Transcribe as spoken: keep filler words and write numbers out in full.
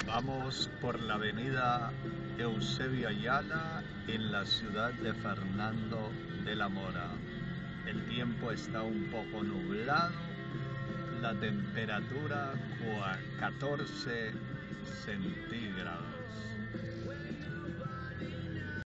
Vamos por la avenida Eusebio Ayala en la ciudad de Fernando de la Mora. El tiempo está un poco nublado, la temperatura catorce centígrados.